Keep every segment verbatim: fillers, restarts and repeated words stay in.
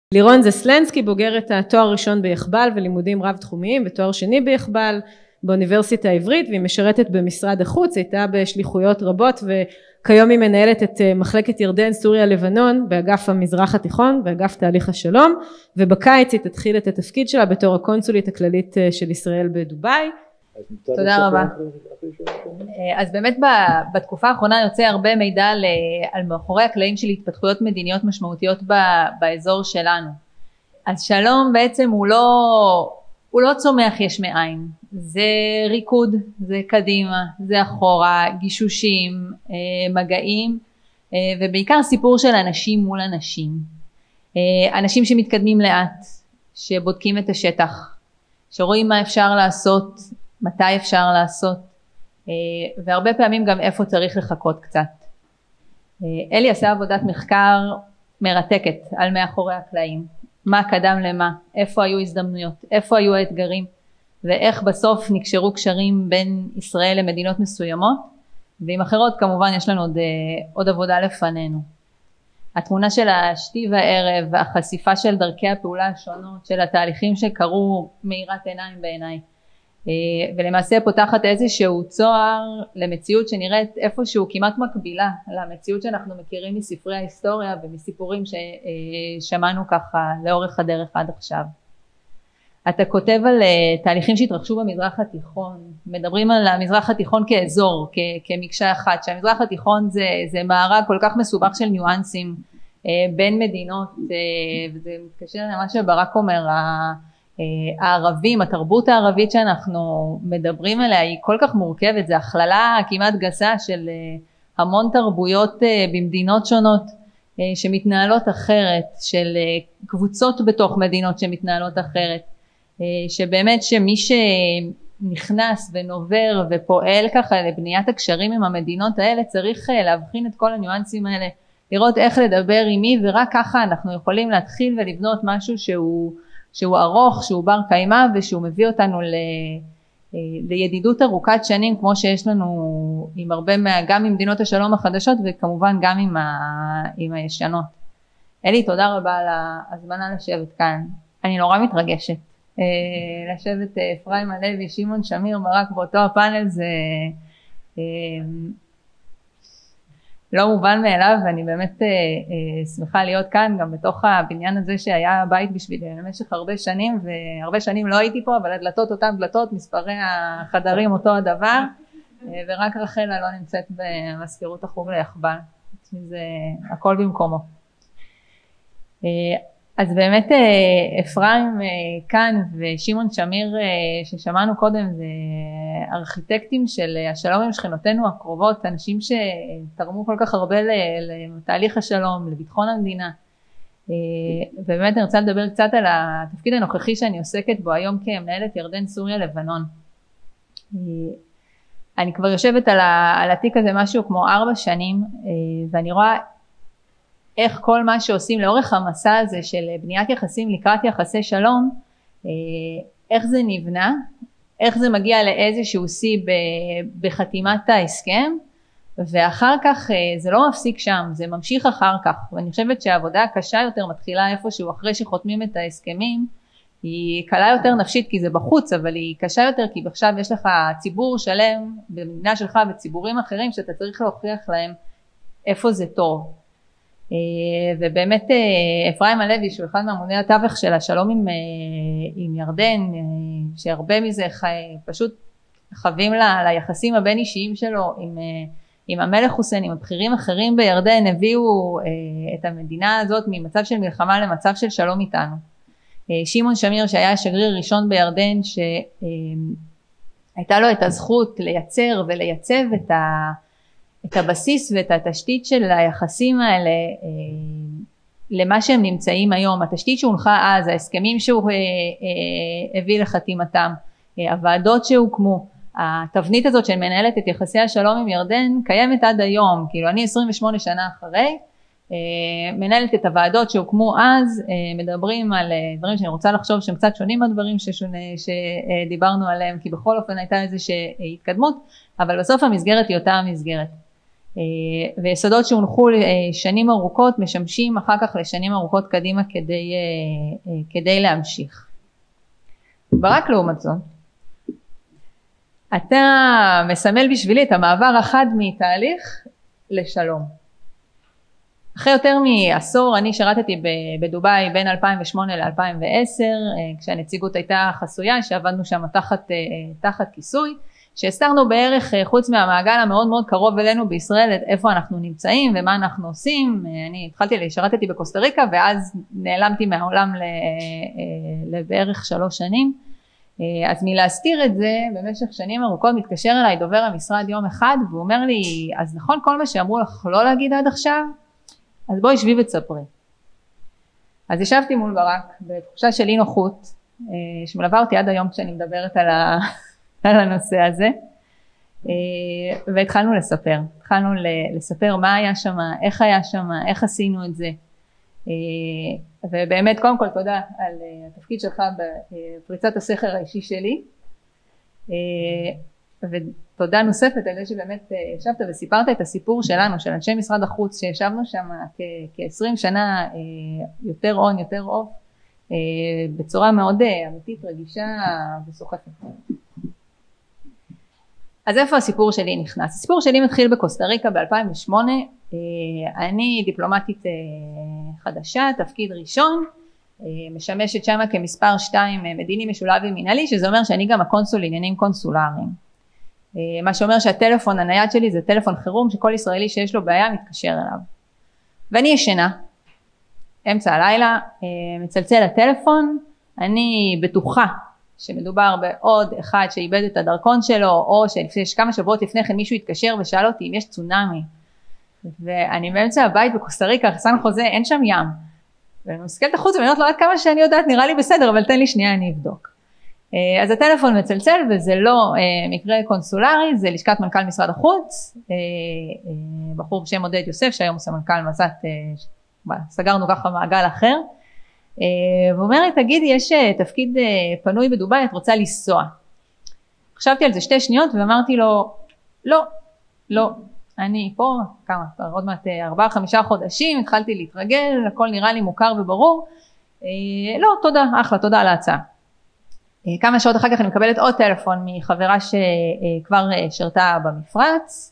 לירון זסלנסקי בוגרת התואר הראשון ביחב"ל ולימודים רב תחומיים ותואר שני ביחב"ל באוניברסיטה העברית, והיא משרתת במשרד החוץ, הייתה בשליחויות רבות וכיום היא מנהלת את מחלקת ירדן סוריה לבנון באגף המזרח התיכון באגף תהליך השלום, ובקיץ היא תתחיל את התפקיד שלה בתור הקונסולית הכללית של ישראל בדובאי. תודה רבה. אז באמת בתקופה האחרונה יוצא הרבה מידע על מאחורי הקלעים של התפתחויות מדיניות משמעותיות באזור שלנו. אז שלום בעצם הוא לא, הוא לא צומח יש מאין, זה ריקוד, זה קדימה, זה אחורה, גישושים, מגעים, ובעיקר סיפור של אנשים מול אנשים. אנשים שמתקדמים לאט, שבודקים את השטח, שרואים מה אפשר לעשות, מתי אפשר לעשות, והרבה פעמים גם איפה צריך לחכות קצת. אלי עשה עבודת מחקר מרתקת על מאחורי הקלעים, מה קדם למה, איפה היו הזדמנויות, איפה היו האתגרים, ואיך בסוף נקשרו קשרים בין ישראל למדינות מסוימות, ועם אחרות כמובן יש לנו עוד, עוד עבודה לפנינו. התמונה של השתי והערב, החשיפה של דרכי הפעולה השונות, של התהליכים שקרו מאירת עיניים בעיניי, ולמעשה פותחת איזשהו צוהר למציאות שנראית איפשהו כמעט מקבילה למציאות שאנחנו מכירים מספרי ההיסטוריה ומסיפורים ששמענו ככה לאורך הדרך עד עכשיו. אתה כותב על תהליכים שהתרחשו במזרח התיכון, מדברים על המזרח התיכון כאזור, כמקשה אחת, שהמזרח התיכון זה, זה מארג כל כך מסובך של ניואנסים בין מדינות, וזה מתקשר למה שברק אומר, הערבים, התרבות הערבית שאנחנו מדברים עליה היא כל כך מורכבת, זה הכללה כמעט גסה של המון תרבויות במדינות שונות שמתנהלות אחרת, של קבוצות בתוך מדינות שמתנהלות אחרת, שבאמת שמי שנכנס ונובר ופועל ככה לבניית הקשרים עם המדינות האלה צריך להבחין את כל הניואנסים האלה, לראות איך לדבר עם מי, ורק ככה אנחנו יכולים להתחיל ולבנות משהו שהוא שהוא ארוך, שהוא בר קיימא, ושהוא מביא אותנו ל, לידידות ארוכת שנים, כמו שיש לנו עם הרבה, מה, גם עם מדינות השלום החדשות, וכמובן גם עם, ה, עם הישנות. אלי, תודה רבה על ההזמנה לשבת כאן. אני נורא מתרגשת. לשבת אפרים הלוי, שמעון שמיר, ברק באותו הפאנל, זה לא מובן מאליו, ואני באמת אה, אה, שמחה להיות כאן גם בתוך הבניין הזה שהיה בית בשבילי במשך הרבה שנים, והרבה שנים לא הייתי פה, אבל הדלתות אותן דלתות, מספרי החדרים אותו הדבר, אה, ורק רחלה לא נמצאת במזכירות החוג ליחב"ל, זה הכל במקומו. אה, אז באמת אה, אפרים אה, כאן ושמעון שמיר אה, ששמענו קודם, זה ארכיטקטים של השלום עם שכנותינו הקרובות, אנשים שתרמו כל כך הרבה לתהליך השלום, לביטחון המדינה. ובאמת אני רוצה לדבר קצת על התפקיד הנוכחי שאני עוסקת בו היום כמנהלת ירדן סוריה לבנון. אני כבר יושבת על התיק הזה משהו כמו ארבע שנים, ואני רואה איך כל מה שעושים לאורך המסע הזה של בניית יחסים לקראת יחסי שלום, איך זה נבנה, איך זה מגיע לאיזשהו שיא בחתימת ההסכם, ואחר כך זה לא מפסיק שם, זה ממשיך אחר כך, ואני חושבת שהעבודה הקשה יותר מתחילה איפשהו אחרי שחותמים את ההסכמים, היא קלה יותר נפשית כי זה בחוץ, אבל היא קשה יותר כי עכשיו יש לך ציבור שלם במדינה שלך וציבורים אחרים שאתה צריך להוכיח להם איפה זה טוב. ובאמת אפרים הלוי שהוא אחד מעמודי התווך של השלום עם, עם ירדן, שהרבה מזה פשוט חווים ל, ליחסים הבין אישיים שלו עם, עם המלך חוסיין, עם הבכירים אחרים בירדן, הביאו את המדינה הזאת ממצב של מלחמה למצב של שלום איתנו. שמעון שמיר שהיה השגריר הראשון בירדן, שהייתה לו את הזכות לייצר ולייצב את ה את הבסיס ואת התשתית של היחסים האלה אה, למה שהם נמצאים היום, התשתית שהונחה אז, ההסכמים שהוא אה, אה, הביא לחתימתם, אה, הוועדות שהוקמו, התבנית הזאת של מנהלת את יחסי השלום עם ירדן קיימת עד היום, כאילו אני עשרים ושמונה שנה אחרי, אה, מנהלת את הוועדות שהוקמו אז, אה, מדברים על אה, דברים שאני רוצה לחשוב שהם קצת שונים מהדברים ששונה, שדיברנו עליהם, כי בכל אופן הייתה איזושהי התקדמות, אבל בסוף המסגרת היא אותה המסגרת. ויסודות שהונחו שנים ארוכות משמשים אחר כך לשנים ארוכות קדימה כדי, כדי להמשיך. ברק לעומת זאת, אתה מסמל בשבילי את המעבר החד מתהליך לשלום. אחרי יותר מעשור אני שרתתי בדובאי בין אלפיים ושמונה ל-אלפיים ועשר, כשהנציגות הייתה חסויה, שעבדנו שם תחת, תחת כיסוי, שהסתרנו בערך חוץ מהמעגל המאוד מאוד קרוב אלינו בישראל, איפה אנחנו נמצאים ומה אנחנו עושים. אני התחלתי, שרתתי בקוסטה ריקה ואז נעלמתי מהעולם לבערך שלוש שנים. אז מלהסתיר את זה במשך שנים ארוכות מתקשר אליי דובר המשרד יום אחד והוא אומר לי, אז נכון כל מה שאמרו לך לא להגיד עד עכשיו? אז בואי שבי ותספרי. אז ישבתי מול ברק בתחושה של אי נוחות, שמלווה אותי עד היום כשאני מדברת על, ה... על הנושא הזה, והתחלנו לספר, התחלנו לספר מה היה שם, איך היה שם, איך עשינו את זה, ובאמת קודם כל תודה על התפקיד שלך בפריצת הסכר האישי שלי, ותודה נוספת על זה שבאמת ישבת וסיפרת את הסיפור שלנו, של אנשי משרד החוץ שישבנו שם כ-עשרים שנה, יותר און יותר אוף, בצורה מאוד אמיתית, רגישה וסוחפת. אז איפה הסיפור שלי נכנס? הסיפור שלי מתחיל בקוסטה ריקה ב-אלפיים ושמונה, אני דיפלומטית חדשה, תפקיד ראשון, משמשת שם כמספר שתיים מדיני משולב ומנהלי, שזה אומר שאני גם הקונסול לעניינים קונסולריים. מה שאומר שהטלפון הנייד שלי זה טלפון חירום שכל ישראלי שיש לו בעיה מתקשר אליו. ואני ישנה, אמצע הלילה, מצלצל הטלפון, אני בטוחה שמדובר בעוד אחד שאיבד את הדרכון שלו, או שכמה שבועות לפני כן מישהו התקשר ושאל אותי אם יש צונאמי. ואני באמצע הבית בקוסטה ריקה, סן חוזה, אין שם ים. ואני מסתכלת החוץ ואני אומרת לו עד כמה שאני יודעת, נראה לי בסדר, אבל תן לי שנייה, אני אבדוק. אז הטלפון מצלצל וזה לא מקרה קונסולרי, זה לשכת מנכ"ל משרד החוץ, בחור בשם עודד יוסף, שהיום הוא סמנכ"ל מז"ת, סגרנו ככה מעגל אחר, והוא אומר לי, תגידי, יש תפקיד פנוי בדובאי, את רוצה לנסוע? חשבתי על זה שתי שניות ואמרתי לו, לא, לא, אני פה, כמה, עוד מעט ארבעה, חמישה חודשים, התחלתי להתרגל, הכל נראה לי מוכר וברור, לא, תודה, אחלה, תודה על ההצעה. כמה שעות אחר כך אני מקבלת עוד טלפון מחברה שכבר שרתה במפרץ,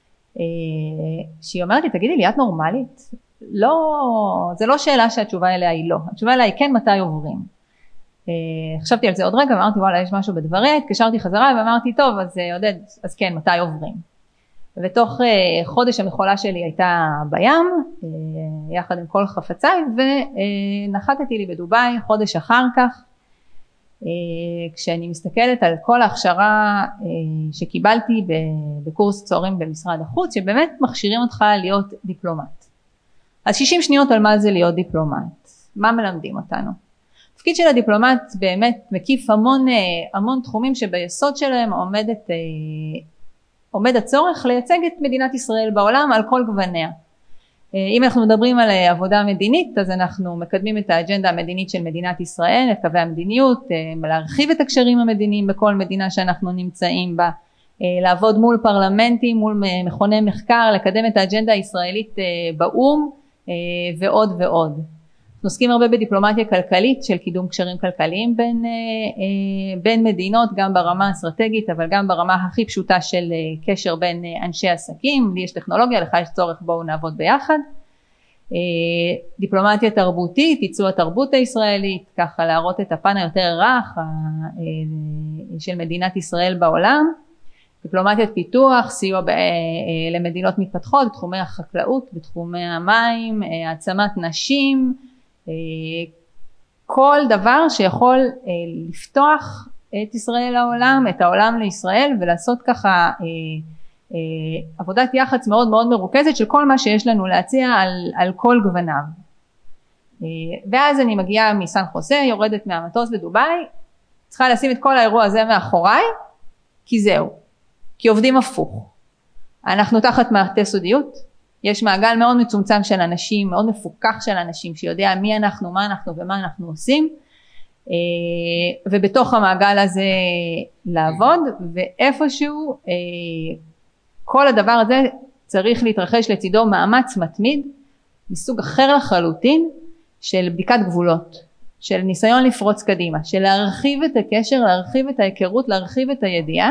שהיא אומרת לי, תגידי לי, את נורמלית? לא, זה לא שאלה שהתשובה אליה היא לא, התשובה אליה היא כן, מתי עוברים. חשבתי על זה עוד רגע, אמרתי וואלה יש משהו בדבריה, התקשרתי חזרה ואמרתי טוב, אז עודד, אז כן, מתי עוברים. ותוך חודש המחולה שלי הייתה בים, יחד עם כל חפציי, ונחתתי לי בדובאי חודש אחר כך, כשאני מסתכלת על כל ההכשרה שקיבלתי בקורס צוערים במשרד החוץ, שבאמת מכשירים אותך להיות דיפלומט. אז שישים שניות על מה זה להיות דיפלומט, מה מלמדים אותנו? התפקיד של הדיפלומט באמת מקיף המון, המון תחומים שביסוד שלהם עומדת, עומד הצורך לייצג את מדינת ישראל בעולם על כל גווניה. אם אנחנו מדברים על עבודה מדינית, אז אנחנו מקדמים את האג'נדה המדינית של מדינת ישראל, את קווי המדיניות, להרחיב את הקשרים המדיניים בכל מדינה שאנחנו נמצאים בה, לעבוד מול פרלמנטים, מול מכוני מחקר, לקדם את האג'נדה הישראלית באום ועוד ועוד. אנחנו עוסקים הרבה בדיפלומטיה כלכלית של קידום קשרים כלכליים בין, בין מדינות, גם ברמה האסטרטגית, אבל גם ברמה הכי פשוטה של קשר בין אנשי עסקים. לי יש טכנולוגיה, לך יש צורך, בואו נעבוד ביחד. דיפלומטיה תרבותית, ייצוא התרבות הישראלית, ככה להראות את הפן היותר רך של מדינת ישראל בעולם. דיפלומטיית פיתוח, סיוע ב, למדינות מתפתחות, בתחומי החקלאות, בתחומי המים, העצמת נשים, כל דבר שיכול לפתוח את ישראל לעולם, את העולם לישראל, ולעשות ככה עבודת יח"צ מאוד מאוד מרוכזת של כל מה שיש לנו להציע על, על כל גווניו. ואז אני מגיעה מסן חוזה, יורדת מהמטוס בדובאי, צריכה לשים את כל האירוע הזה מאחוריי, כי זהו, כי עובדים הפוך. אנחנו תחת מעטה סודיות, יש מעגל מאוד מצומצם של אנשים, מאוד מפוקח של אנשים, שיודע מי אנחנו, מה אנחנו ומה אנחנו עושים, ובתוך המעגל הזה לעבוד, ואיפשהו כל הדבר הזה צריך להתרחש לצידו מאמץ מתמיד, מסוג אחר לחלוטין, של בדיקת גבולות, של ניסיון לפרוץ קדימה, של להרחיב את הקשר, להרחיב את ההיכרות, להרחיב את הידיעה,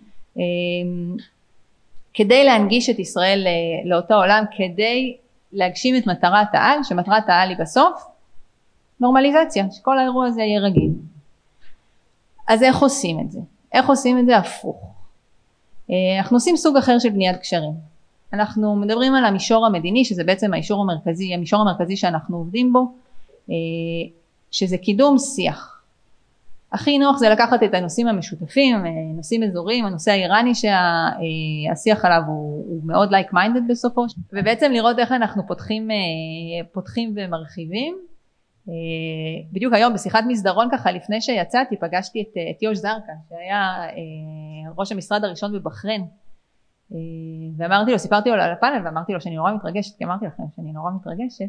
כדי להנגיש את ישראל לאותו עולם, כדי להגשים את מטרת העל, שמטרת העל היא בסוף נורמליזציה, שכל האירוע הזה יהיה רגיל. אז איך עושים את זה? איך עושים את זה הפוך? אנחנו עושים סוג אחר של בניית קשרים. אנחנו מדברים על המישור המדיני, שזה בעצם המישור המרכזי, המישור המרכזי שאנחנו עובדים בו, שזה קידום שיח. הכי נוח זה לקחת את הנושאים המשותפים, נושאים אזוריים, הנושא האיראני שהשיח עליו הוא, הוא מאוד like minded בסופו, ובעצם לראות איך אנחנו פותחים, פותחים ומרחיבים. בדיוק היום בשיחת מסדרון ככה לפני שיצאתי פגשתי את, את יוש זרקה שהיה ראש המשרד הראשון בבחריין, ואמרתי לו, סיפרתי לו על הפאנל ואמרתי לו שאני נורא מתרגשת, כי אמרתי לכם שאני נורא מתרגשת,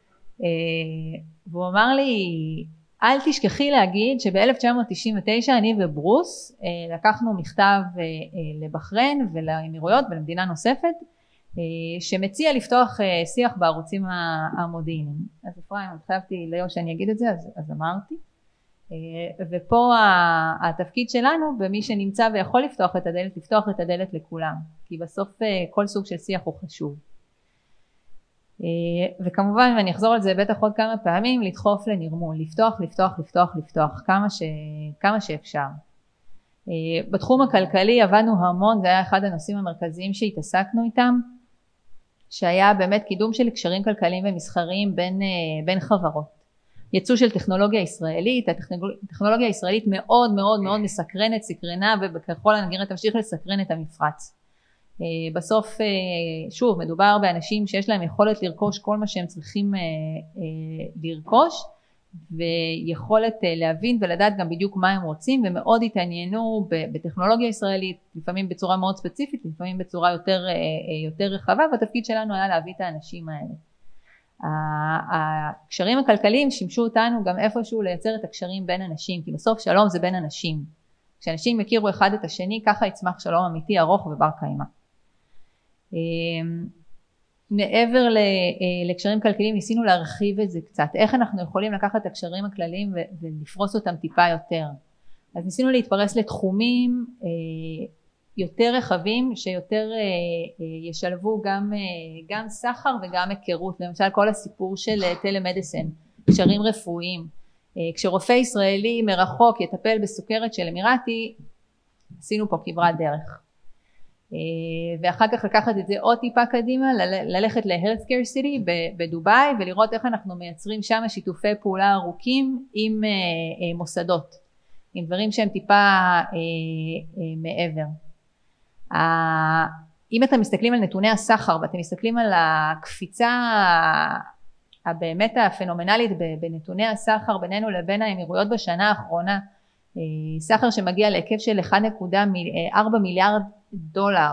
והוא אמר לי, אל תשכחי להגיד שב-אלף תשע מאות תשעים ותשע אני וברוס לקחנו מכתב לבחריין ולאמירויות ולמדינה נוספת, שמציע לפתוח שיח בערוצים המודיעיניים. אז אפרים, התחייבתי ליוש שאני אגיד את זה, אז, אז אמרתי. ופה התפקיד שלנו במי שנמצא ויכול לפתוח את הדלת, לפתוח את הדלת לכולם, כי בסוף כל סוג של שיח הוא חשוב. וכמובן, ואני אחזור על זה בטח עוד כמה פעמים, לדחוף לנרמול, לפתוח, לפתוח, לפתוח, לפתוח, כמה, ש, כמה שאפשר. בתחום הכלכלי עבדנו המון, זה היה אחד הנושאים המרכזיים שהתעסקנו איתם, שהיה באמת קידום של קשרים כלכליים ומסחריים בין, בין חברות. יצוא של טכנולוגיה ישראלית, הטכנולוגיה הישראלית מאוד מאוד מאוד מסקרנת, סקרנה, ובככל הנראה תמשיך לסקרן את המפרץ. בסוף, שוב, מדובר באנשים שיש להם יכולת לרכוש כל מה שהם צריכים לרכוש, ויכולת להבין ולדעת גם בדיוק מה הם רוצים, ומאוד התעניינו בטכנולוגיה ישראלית, לפעמים בצורה מאוד ספציפית, לפעמים בצורה יותר, יותר רחבה, והתפקיד שלנו היה להביא את האנשים האלה. הקשרים הכלכליים שימשו אותנו גם איפשהו לייצר את הקשרים בין אנשים, כי בסוף שלום זה בין אנשים. כשאנשים יכירו אחד את השני, ככה יצמח שלום אמיתי, ארוך ובר קיימא. מעבר לקשרים כלכליים ניסינו להרחיב את זה קצת, איך אנחנו יכולים לקחת את הקשרים הכלליים ולפרוס אותם טיפה יותר. אז ניסינו להתפרס לתחומים יותר רחבים שיותר ישלבו גם, גם סחר וגם היכרות, למשל כל הסיפור של טלמדיסין, קשרים רפואיים, כשרופא ישראלי מרחוק יטפל בסוכרת של אמירתי, עשינו פה כברת דרך. ואחר כך לקחת את זה עוד טיפה קדימה, ללכת ל-Healthcare City בדובאי ולראות איך אנחנו מייצרים שם שיתופי פעולה ארוכים עם מוסדות, עם דברים שהם טיפה מעבר. אם אתם מסתכלים על נתוני הסחר ואתם מסתכלים על הקפיצה הבאמת הפנומנלית בנתוני הסחר בינינו לבין האמירויות בשנה האחרונה, סחר שמגיע להיקף של אחד נקודה ארבע מיליארד דולר,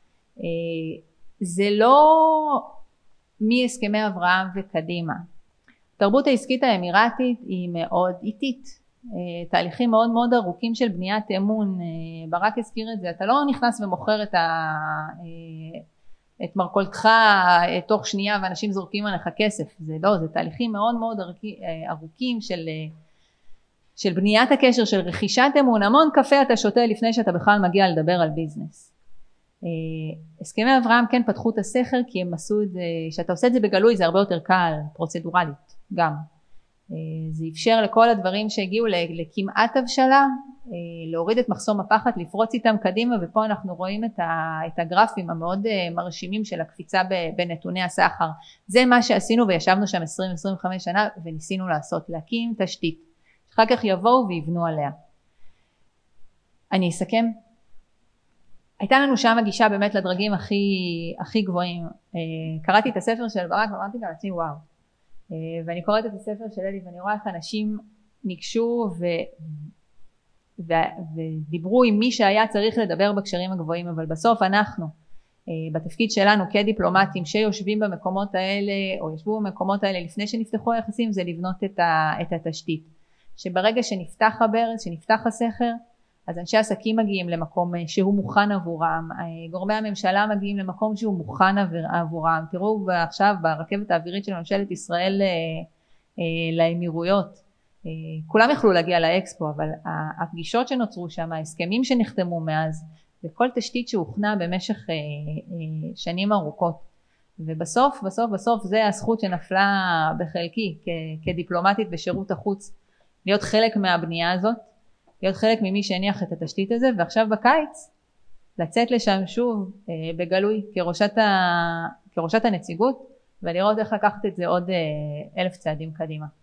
זה לא מהסכמי אברהם וקדימה. התרבות העסקית האמירתית היא מאוד איטית, תהליכים מאוד מאוד ארוכים של בניית אמון, ברק הזכיר את זה, אתה לא נכנס ומוכר את, ה, את מרכולתך תוך שנייה ואנשים זורקים עליך כסף, זה לא, זה תהליכים מאוד מאוד ארוכים של, של בניית הקשר, של רכישת אמון, המון קפה אתה שותה לפני שאתה בכלל מגיע לדבר על ביזנס. הסכמי אברהם כן פתחו את הסכר כי הם עשו את זה, שאתה עושה את זה בגלוי זה הרבה יותר קל, פרוצדורלית גם. זה אפשר לכל הדברים שהגיעו לכמעט הבשלה, להוריד את מחסום הפחד, לפרוץ איתם קדימה, ופה אנחנו רואים את הגרפים המאוד מרשימים של הקפיצה בנתוני הסחר. זה מה שעשינו וישבנו שם עשרים עד עשרים וחמש שנה וניסינו לעשות, להקים תשתית, אחר כך יבואו ויבנו עליה. אני אסכם. הייתה לנו שם הגישה באמת לדרגים הכי, הכי גבוהים. קראתי את הספר של ברק ואמרתי גם לעצמי וואו. ואני קוראת את הספר של אלי ואני רואה איך אנשים ניגשו ו... ו... ודיברו עם מי שהיה צריך לדבר בקשרים הגבוהים, אבל בסוף אנחנו בתפקיד שלנו כדיפלומטים שיושבים במקומות האלה או ישבו במקומות האלה לפני שנפתחו היחסים, זה לבנות את, ה... את התשתית, שברגע שנפתח הברז, שנפתח הסכר, אז אנשי עסקים מגיעים למקום שהוא מוכן עבורם, גורמי הממשלה מגיעים למקום שהוא מוכן עבורם. תראו עכשיו ברכבת האווירית של ממשלת ישראל לאמירויות, כולם יכלו להגיע לאקספו, אבל הפגישות שנוצרו שם, ההסכמים שנחתמו מאז, וכל תשתית שהוכנה במשך שנים ארוכות. ובסוף, בסוף, בסוף זה הזכות שנפלה בחלקי כדיפלומטית בשירות החוץ, להיות חלק מהבנייה הזאת, להיות חלק ממי שהניח את התשתית הזה, ועכשיו בקיץ לצאת לשם שוב בגלוי כראשת, ה... כראשת הנציגות, ולראות איך לקחת את זה עוד אלף צעדים קדימה.